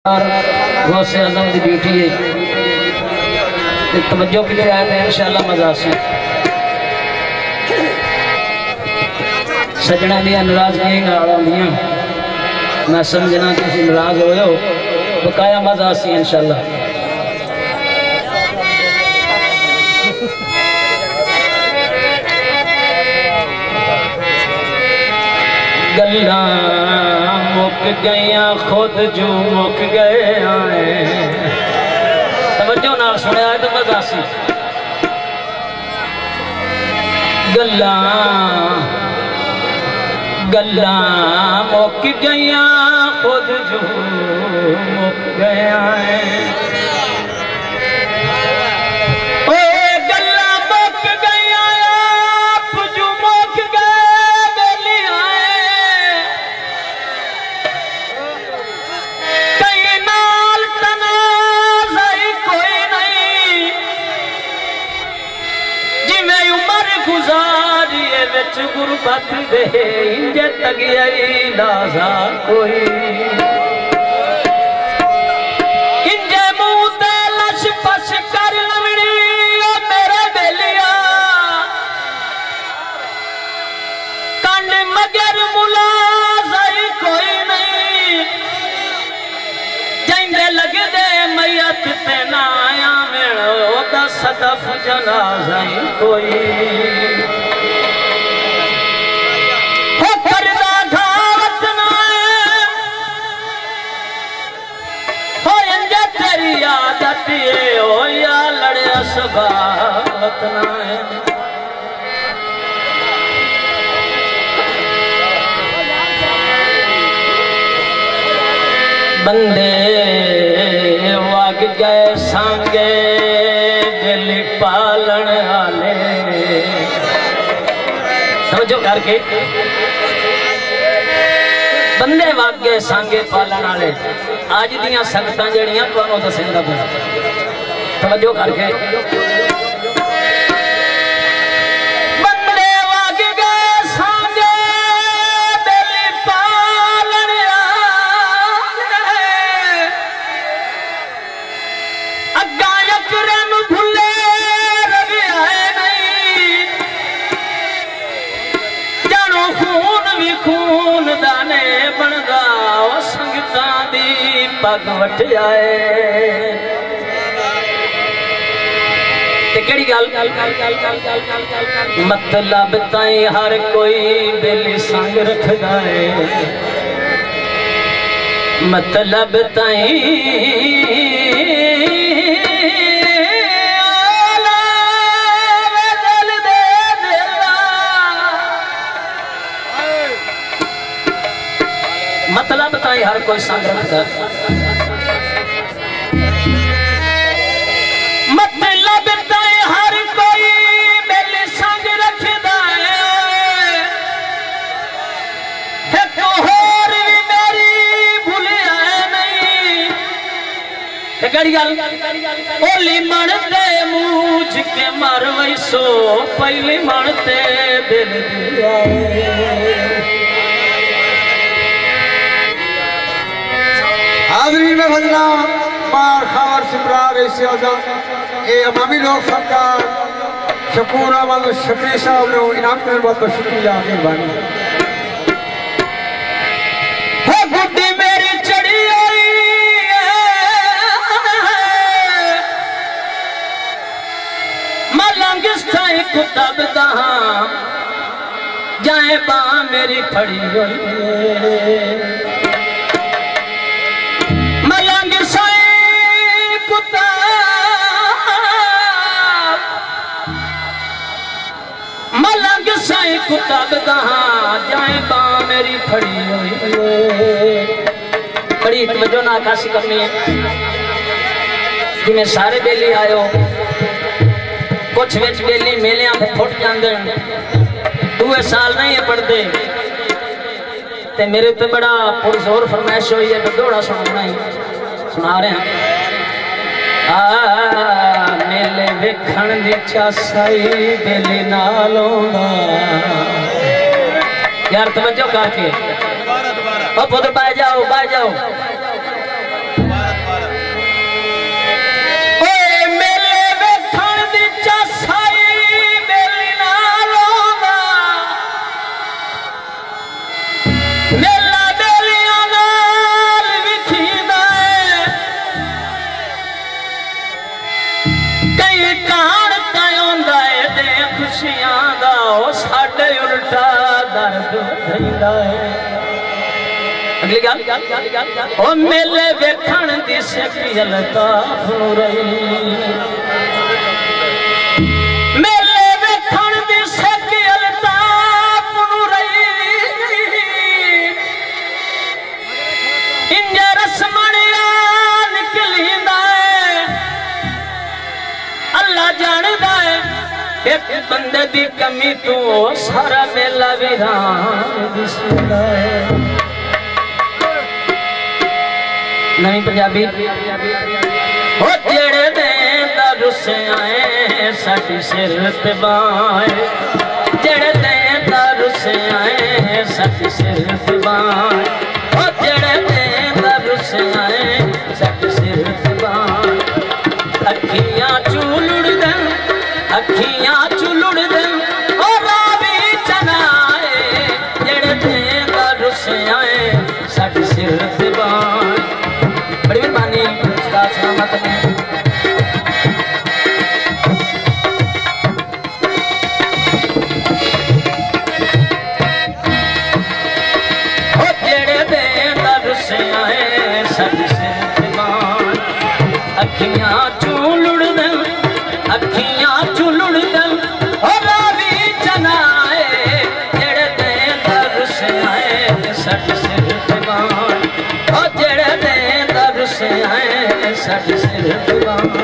गौसे आज़म की ड्यूटी है तवज्जो के लिए आए थे इंशाअल्लाह मजा से सजना दियां नाराजगी आंदियां मैं समझना तुसीं नाराज होए हो बकाया मजा सी इंशाअल्लाह। गल्लां मुक गईयां खुद जो मुक गए आए तवज्जो नाल सुनिया तो मजा सी। गल्लां मुक गईयां खुद जो मुक गए आए गुरबत दे इंजे तगियाई लाजा कोई इंजे मुंह ते लश पश कर लवड़ी मेरे बेलिया कंड मगर मुलाज़ाई कोई नहीं जिंदे लगदे मैयत ते ना आया मेरा ओदा सदफ जनाज़ाई कोई बंदे वाग गए सांगे दिल पालन आले समझो करके बंदे वाग गए सांगे पालन आले आज दियां संगतां जड़ियां तुहानू दसेंदा पिया समझो करके बंदे वाग गए सांगे दिल पालन आले अग्गा यकरन भुले रवि आए नहीं जानो खून भी खून दाने बनदा संगतां दी पग वट आए मतलब ताई हर कोई बेली संग रखदा है मतलब ताई मतलब ताई हर कोई संग रखदा ओली मनते मूझ के मर वैसो पहली मनते दिल हाजरी में भजना मार खावर सिमरार ऐसे आज़म ये अमामी लोग सरकार शकूर अहमद शफी साहब ने इनाम करने बहुत बहुत शुक्रिया मेहरबानी। कुतब जाए बा मेरी फड़ी हुई मलंग साई कुतब मलंग साई कुतब जाए बा मेरी फड़ी हुई बड़ी तवज्जो नाल आकाशी करनी है जिमें सारे बेली आयो कुछ विच बेली मेलियां ते फुट जांदे दूए साल नहीं है पढ़ते ते मेरे ते बड़ा पुरजोर फरमाइश हुई है दोड़ा सुनाना ही सुना रहे हैं मेले वेखण दी चासाई बेली नाल आउंदा यार तवज्जो करके पुत्र बह जाओ ओ मेले वेखण दी शकील ताफू रही मेले वेखण दी शकील ताफू रही इंज रसमणिया निकलींदा है अल्लाह जानदा है एक बंदे दी कमी तो सारा मेला वीरान दिसदा है। नवी पंजाबी हो जेड़े दें रुसे आए साडी सिर ते बाए जेड़े दें रुसे आए साडी सिर ते बाए हो जेड़े दें रुसे आए साडी सिर ते बाए अखियां चुलुड़ दें अखियां चुलुड़ दें ओ रावी चनाए जेड़े दें रुसे आए साडी सिर ते बाए। बड़ी मेहरबानी उस्ताद सलामत ने हो जेड़े दें रुसे आए साडी सिर ते बाए अखियां चुलुड़ दें अखियां चुलुड़ दें हो रावी चनाए जेड़े दें रुसे आए साडी सिर ते बाए हो जेड़े रुसे आए साडी सिर ते बाए।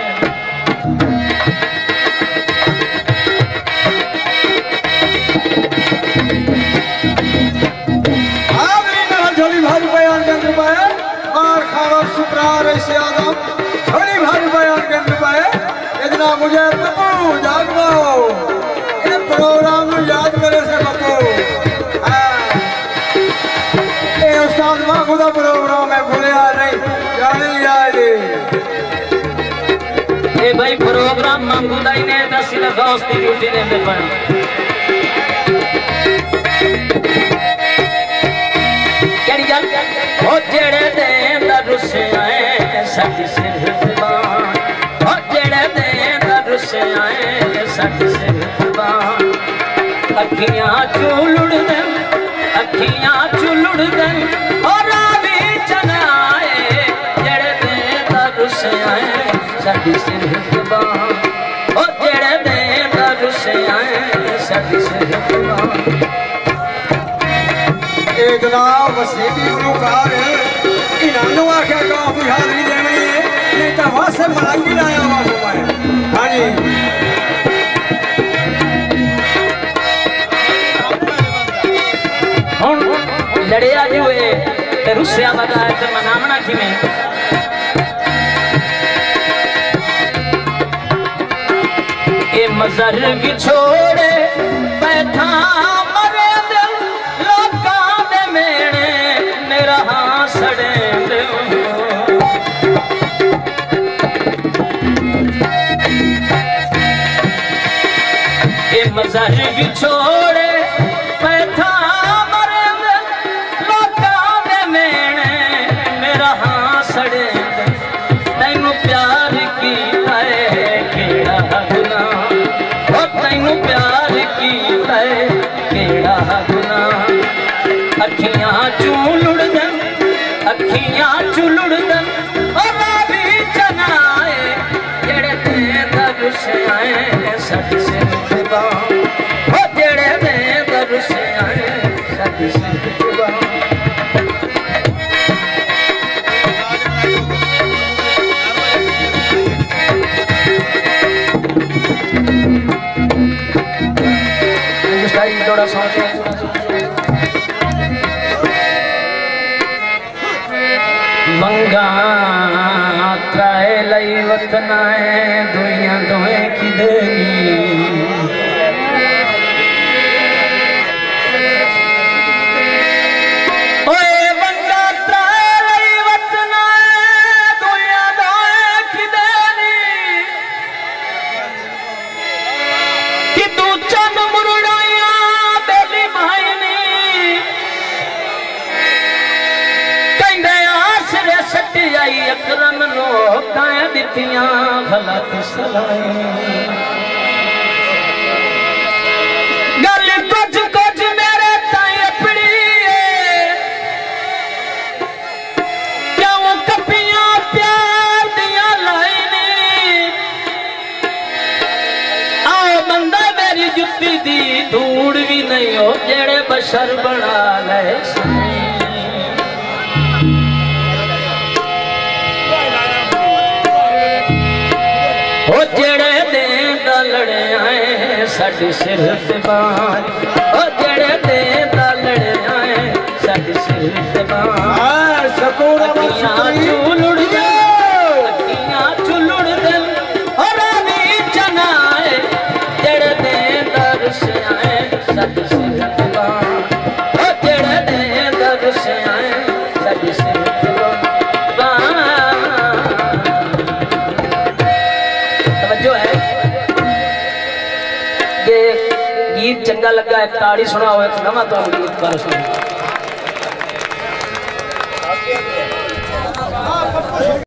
झोली भारी बयान के अंदर पाए मार खावा सुपरार ऐसे आदम झोली भारी बयान के अंदर पाए इतना मुझे बपू याद करो ये प्रोग्राम में याद करे से बपू ये उस्ताद मां खुदा प्रोग्राम है भूलिया नहीं जाने याद ए भाई प्रोग्राम मंगूदा ही ने दस गौस की ड्यूटी ने दे पर ओ जेड़े दें रुसे आए साडी सिर ते बाए ओ जेड़े दें रुसे आए साडी सिर ते बाए अखियां चुलुड़ दें अखियां चुलुड़ दें ओ रावी चनाए जेड़े दें रुसे आए साडी सिर ते बाए ओ जेड़े दें रुसे आए साडी सिर ते बाए। जनाब वसीती गुलकार इन्होंने आख्या गाँव की हाजरी देनी है नहीं तो वहां से मलंगी लाया हुआ मैं हाँ जी हुण लड़िया जो है रुसिया बता तो मनावना किवें ए मजर भी छोड़े बैठा मरे दिल लोकां दे मेणे मेरा हां सड़े ए मजर भी छोड़े बैठा मरे दिल लोकां दे मेणे मेरा हां सड़े तैनू प्यार कीता है केड़ा गुनाह ओ तैनू प्यार कीता है केड़ा गुनाह अखियां चुलुड़ दें अखियां चुलुड़ दें ओ रावी चनाए जेड़े दें रुसे आए साडी सिर ते बाए ओ जेड़े दें रुसे आए साडी सिर ते बाए। थोड़ा सा मंगा त्राए लई वतनाए दुइया दोए की देनी ओए मंगा त्राए लई वतनाए आई अकरम नो काए दितियां गलत सलाए गल कुछ कुछ मेरे ताई अपनी क्यों कपियां प्यार दिया लाइने आओ बंदा मेरी जुत्ती दी धूड़ भी नहीं हो जेड़े बशर बना ले ओ जेड़े दें दा लड़े आए साडी सिर ते बार ओ जेड़े दें दा लड़े आए साडी सिर ते बार अखियां चुलुड़ दे अखियां चुलुड़ दे ओ रानी चनाए जेड़े दें दा रुसे आए साडी सिर ते बार ओ जेड़े दें दा रुसे आए साडी सिर ते बार गीत चंगा लगा एक ताड़ी सुनाओ एक नवा तो गीत पर सुनाओ।